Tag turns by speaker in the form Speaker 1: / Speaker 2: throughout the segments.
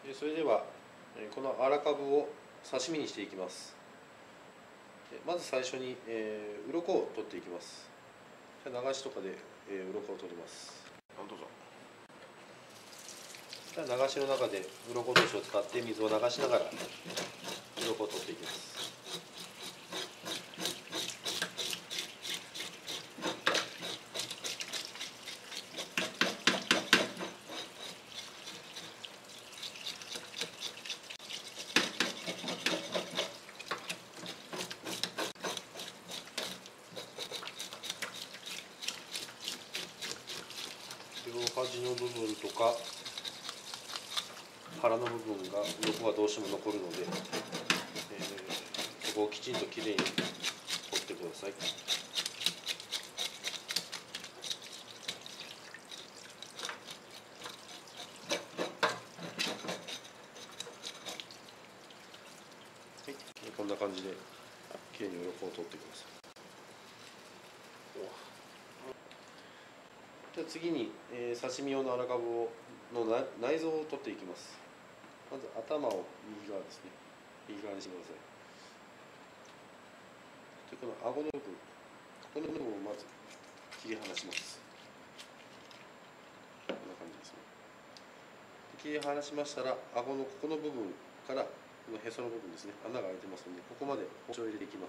Speaker 1: それではこの粗かぶを刺身にしていきます。まず最初に鱗を取っていきます。流しとかで鱗を取ります。
Speaker 2: どうぞ。
Speaker 1: 流しの中で鱗落としを使って水を流しながら鱗を取っていきます。両端の部分とか腹の部分が鱗がどうしても残るので、ここをきちんときれいに取ってください。はい、こんな感じできれいに鱗を取ってください。では次に、刺身用の粗かぶの内臓を取っていきます。まず頭を右側ですね。右側にしてください。でこの顎の部分、この部分をまず切り離します。こんな感じですね。切り離しましたら、顎のここの部分からこのへその部分ですね、穴が開いてますので、ここまで包丁を入れていきます。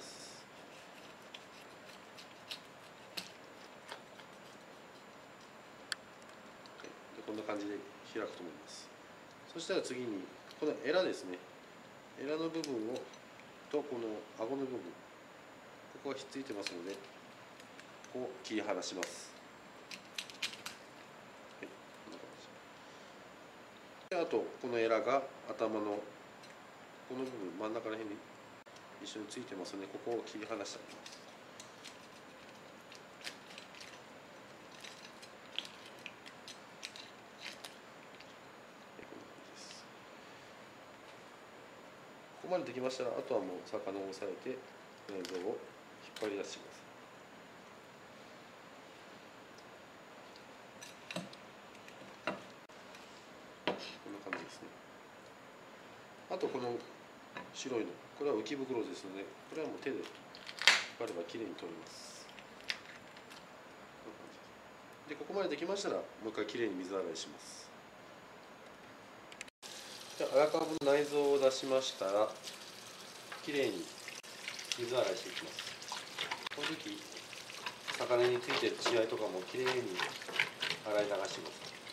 Speaker 1: こんな感じで開くと思います。そしたら次にこのエラですね、エラの部分をとこの顎の部分、ここがひっついてますので、ここを切り離します。はい、こんな感じで、あとこのエラが頭のこの部分、真ん中ら辺に一緒についてますので、ここを切り離してあげます。ここまでできましたら、あとはもう魚を押さえて内臓を引っ張り出してください。こんな感じですね。あとこの白いの、これは浮き袋ですので、これはもう手で引っ張ればきれいに取れます。こんな感じで、ここまでできましたら、もう一回きれいに水洗いします。じゃあ粗かぶの内臓を出しましたら、きれいに水洗いしていきます。この時魚についている血合いとかもきれいに洗い流します。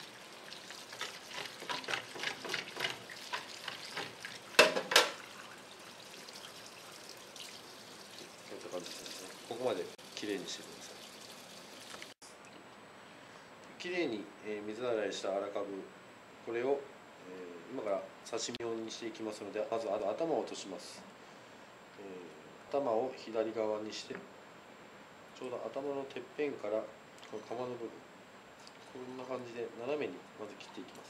Speaker 1: こういった感じですね。ここまできれいにしてください。きれいに水洗いした粗かぶ、これを今から刺身用にしていきますので、まず頭を落とします。頭を左側にして、ちょうど頭のてっぺんからこの釜の部分、こんな感じで斜めにまず切っていきます。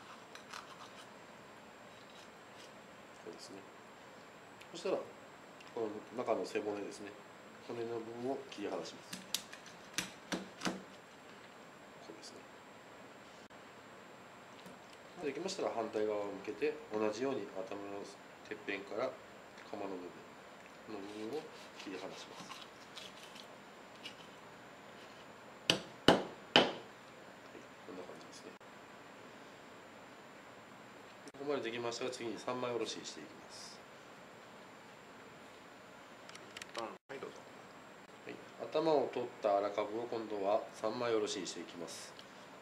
Speaker 1: こうですね。そしたらこの中の背骨ですね、骨の部分を切り離します。こうですね。できましたら反対側を向けて、同じように頭のてっぺんから釜の部分、この部分を切り離します。ここまでできましたら、次に三枚おろししていきます。
Speaker 2: はい、どうぞ。
Speaker 1: はい、頭を取った粗かぶを今度は三枚おろしにしていきます。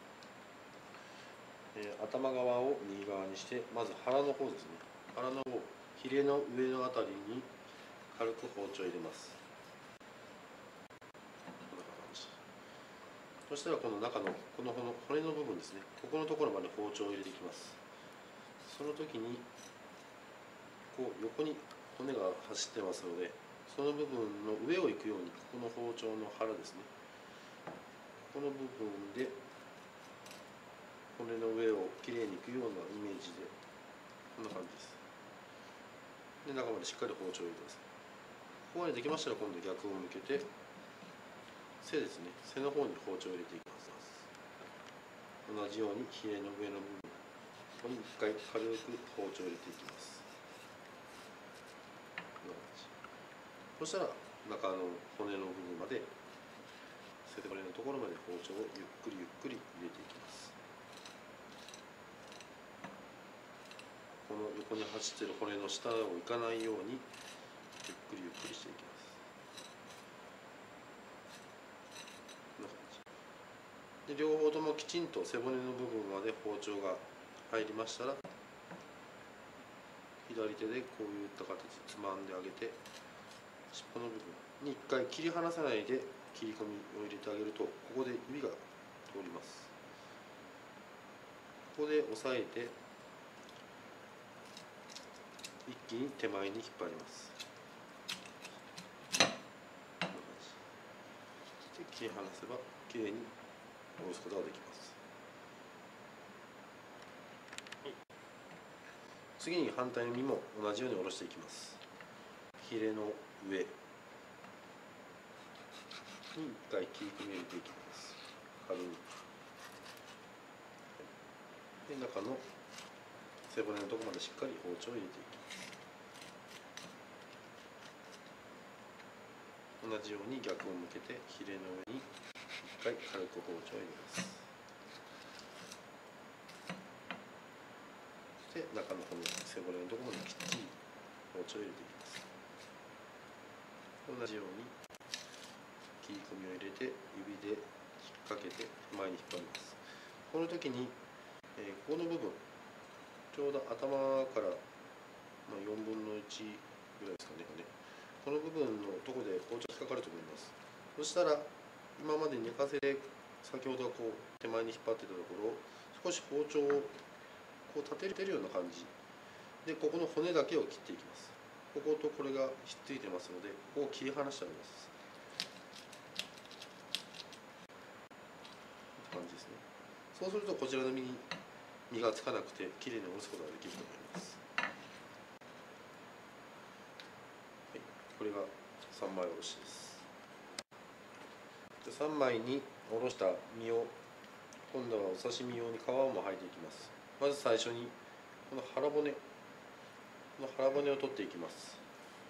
Speaker 1: 頭側を右側にして、まず腹の方ですね。腹の方、ヒレの上のあたりに軽く包丁を入れます。こんな感じ。そしたらこの中のこの骨の部分ですね。ここのところまで包丁を入れていきます。その時にこう横に骨が走ってますので、その部分の上を行くように、この包丁の腹ですね、この部分で骨の上をきれいにいくようなイメージで、こんな感じです。で、中までしっかり包丁を入れてください。ここまでできましたら、今度逆を向けて背ですね、背の方に包丁を入れていきます。同じようにヒレの上の部分、ここに回軽く包丁を入れていきます。そしたら中の骨の部分まで、背骨のところまで包丁をゆっくりゆっくり入れていきます。この横に走っている骨の下をいかないようにゆっくりゆっくりしていきます。こんな感じで、両方ともきちんと背骨の部分まで包丁が入りましたら、左手でこういった形でつまんであげて、尻尾の部分に一回切り離さないで切り込みを入れてあげると、ここで指が通ります。ここで押さえて一気に手前に引っ張ります。こんな感じで切り離せばきれいに下ろすことができます。次に反対の身も同じように下ろしていきます。ヒレの上に一回切り込みを入れていきます。軽くで、中の背骨のところまでしっかり包丁を入れていきます。同じように逆を向けてヒレの上に一回軽く包丁を入れます。そして中の骨、背骨のところまできっちり包丁を入れていきます。同じように切り込みを入れて指で引っ掛けて前に引っ張ります。この時に、ここの部分、ちょうど頭から4分の1ぐらいですかね、この部分のところで包丁引っかかると思います。そしたら今まで寝かせで先ほどこう手前に引っ張ってたところを少し包丁をこう立てるような感じで、ここの骨だけを切っていきます。こことこれがひっついてますので、ここを切り離してあげます。こんな感じですね。そうするとこちらの身に身がつかなくてきれいに下ろすことができると思います。はい、これが3枚おろしです。3枚におろした身を今度はお刺身用に皮も剥いでいきます。まず最初にこの腹骨を取っていきます。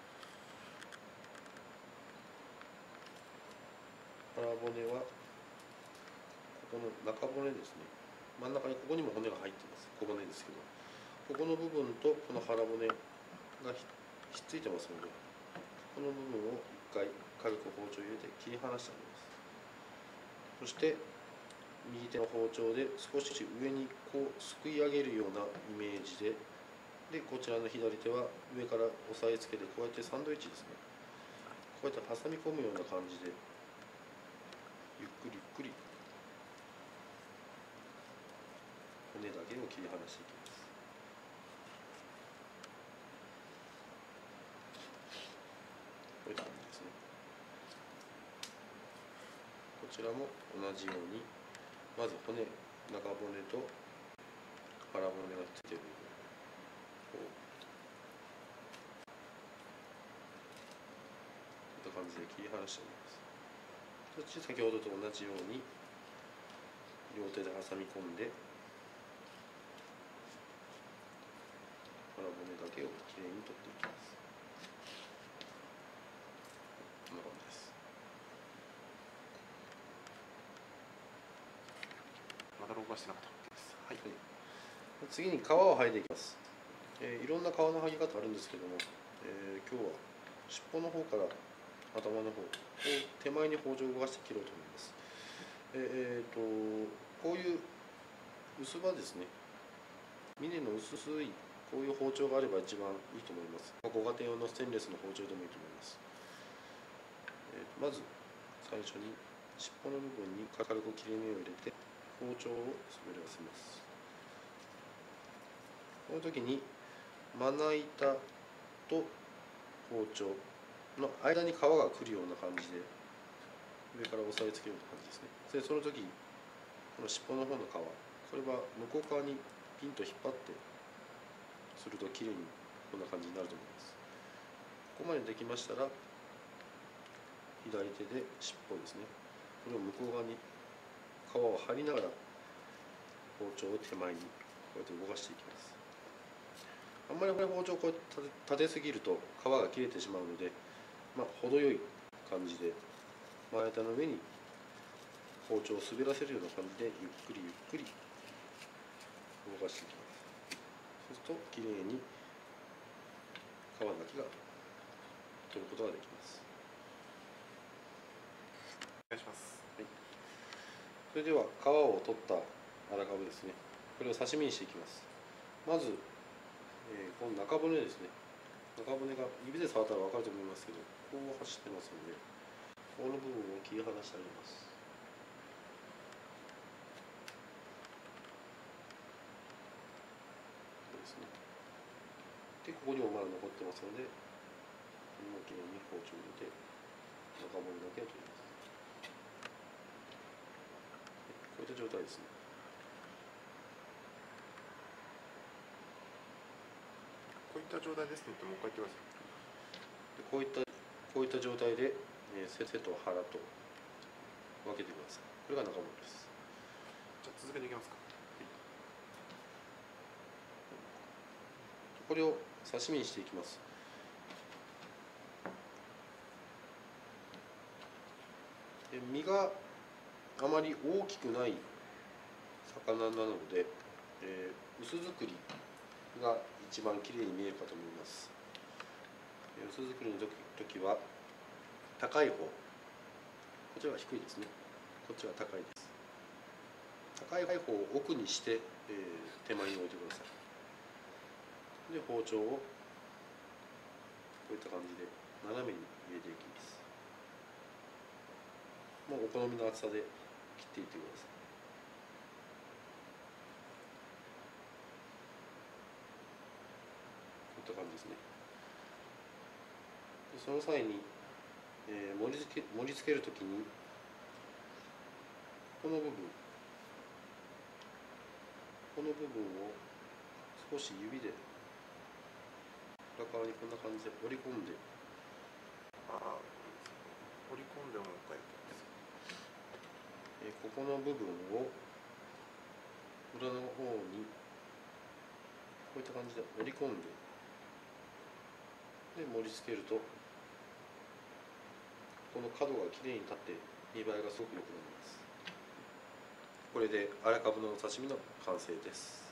Speaker 1: 腹骨はここの中骨ですね。真ん中にここにも骨が入っています。小骨ですけど、ここの部分とこの腹骨がひっついてますので、この部分を一回軽く包丁を入れて切り離してあげます。そして右手の包丁で少し上にこうすくい上げるようなイメージで、こちらの左手は上から押さえつけて、こうやってサンドイッチですね、こうやって挟み込むような感じでゆっくりゆっくり骨だけを切り離していきます。こういった感じですね。こちらも同じように、まず中骨と腹骨がついている部分をこういった感じで切り離しております。そして先ほどと同じように両手で挟み込んで腹骨だけをきれいに取っていきます。こんな感じです。
Speaker 2: まだ録画してなかったわけです。はい。
Speaker 1: 次に皮を剥いでいきます。いろんな皮の剥ぎ方あるんですけども、今日は尻尾の方から頭の方を手前に包丁を動かして切ろうと思います。こういう薄刃ですね、峰の薄いこういう包丁があれば一番いいと思います。ご家庭用のステンレスの包丁でもいいと思います。まず最初に尻尾の部分に軽く切れ目を入れて包丁を滑らせます。この時にまな板と包丁の間に皮が来るような感じで上から押さえつけるような感じですね。でその時この尻尾の方の皮、これは向こう側にピンと引っ張ってするときれいにこんな感じになると思います。ここまでできましたら左手で尻尾ですね、これを向こう側に皮を張りながら包丁を手前にこうやって動かしていきます。あんまり包丁をこう立てすぎると皮が切れてしまうので、程よい感じでまな板の上に包丁を滑らせるような感じでゆっくりゆっくり動かしていきます。そうするときれいに皮だけが取ることができます。
Speaker 2: お願いします。
Speaker 1: はい、それでは皮を取った粗かぶですね、これを刺身にしていきます。まず、この中骨ですね、中骨が指で触ったら分かると思いますけど、こう走ってますので、この部分を切り離してあげます。で、ここにもまだ残ってますので、このきれいに包丁を入れて中骨だけを取ります。こういった状態ですね。
Speaker 2: こういった状態ですので、もう一回言ってください。
Speaker 1: でこういった状態で、背と腹と分けてください。これが中骨です。
Speaker 2: じゃあ続けていきますか。
Speaker 1: これを刺身にしていきます。身があまり大きくない魚なので、薄作りが一番きれいに見えるかと思います。薄作りの時は高い方、こっちが低いですね、こっちが高いです。高い方を奥にして、手前に置いてください。で包丁をこういった感じで斜めに入れていきます。もうお好みの厚さで切っていってください。こういった感じですね。でその際に、盛り付けるときにこの部分を少し指で裏側にこんな感じで折り込んで、
Speaker 2: 折り込んでもう一回やってます。
Speaker 1: ここの部分を裏の方にこういった感じで折り込んで、盛り付けるとこの角がきれいに立って見栄えがすごく良くなります。これで粗かぶのお刺身の完成です。